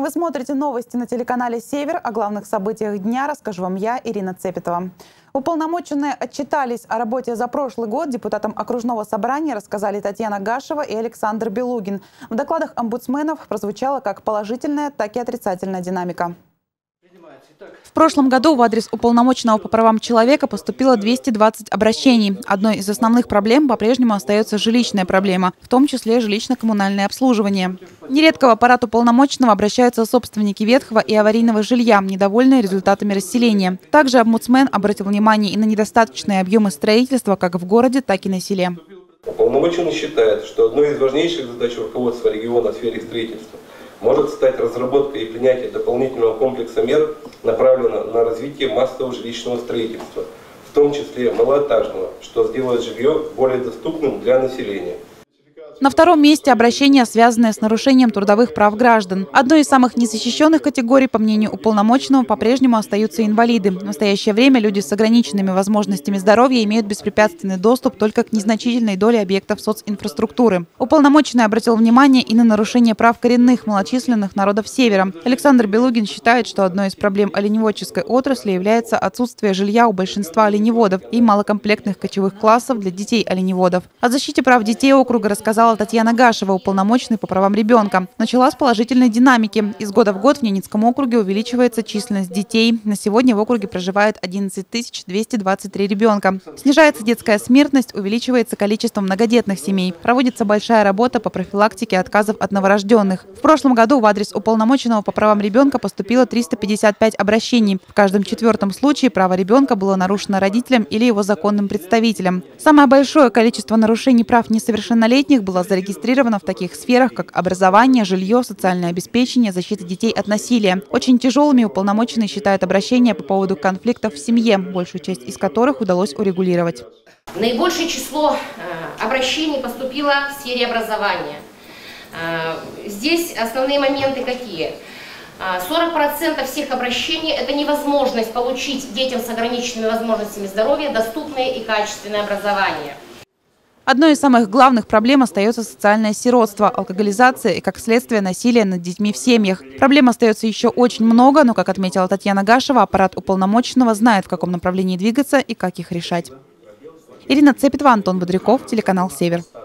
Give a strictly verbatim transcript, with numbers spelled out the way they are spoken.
Вы смотрите новости на телеканале «Север». О главных событиях дня расскажу вам я, Ирина Цепетова. Уполномоченные отчитались о работе за прошлый год. Депутатам окружного собрания рассказали Татьяна Гашева и Александр Белугин. В докладах омбудсменов прозвучала как положительная, так и отрицательная динамика. В прошлом году в адрес уполномоченного по правам человека поступило двести двадцать обращений. Одной из основных проблем по-прежнему остается жилищная проблема, в том числе жилищно-коммунальное обслуживание. Нередко в аппарат уполномоченного обращаются собственники ветхого и аварийного жилья, недовольные результатами расселения. Также омбудсмен обратил внимание и на недостаточные объемы строительства как в городе, так и на селе. Уполномоченный считает, что одной из важнейших задач руководства региона в сфере строительства может стать разработка и принятие дополнительного комплекса мер, направленного на развитие массового жилищного строительства, в том числе малоэтажного, что сделает жилье более доступным для населения. На втором месте обращения, связанные с нарушением трудовых прав граждан. Одной из самых незащищенных категорий, по мнению уполномоченного, по-прежнему остаются инвалиды. В настоящее время люди с ограниченными возможностями здоровья имеют беспрепятственный доступ только к незначительной доле объектов социнфраструктуры. Уполномоченный обратил внимание и на нарушение прав коренных малочисленных народов Севера. Александр Белугин считает, что одной из проблем оленеводческой отрасли является отсутствие жилья у большинства оленеводов и малокомплектных кочевых классов для детей оленеводов. О защите прав детей округа рассказала Татьяна Гашева, уполномоченный по правам ребенка. Начала с положительной динамики. Из года в год в Ненецком округе увеличивается численность детей. На сегодня в округе проживает одиннадцать тысяч двести двадцать три ребенка. Снижается детская смертность, увеличивается количество многодетных семей. Проводится большая работа по профилактике отказов от новорожденных. В прошлом году в адрес уполномоченного по правам ребенка поступило триста пятьдесят пять обращений. В каждом четвертом случае право ребенка было нарушено родителем или его законным представителем. Самое большое количество нарушений прав несовершеннолетних было зарегистрировано в таких сферах, как образование, жилье, социальное обеспечение, защита детей от насилия. Очень тяжелыми уполномоченные считают обращения по поводу конфликтов в семье, большую часть из которых удалось урегулировать. Наибольшее число э, обращений поступило в сфере образования. Э, здесь основные моменты какие? сорок процентов всех обращений – это невозможность получить детям с ограниченными возможностями здоровья доступное и качественное образование. Одной из самых главных проблем остается социальное сиротство, алкоголизация и, как следствие, насилие над детьми в семьях. Проблем остается еще очень много, но, как отметила Татьяна Гашева, аппарат уполномоченного знает, в каком направлении двигаться и как их решать. Ирина Цепетова, Антон Бодряков, телеканал «Север».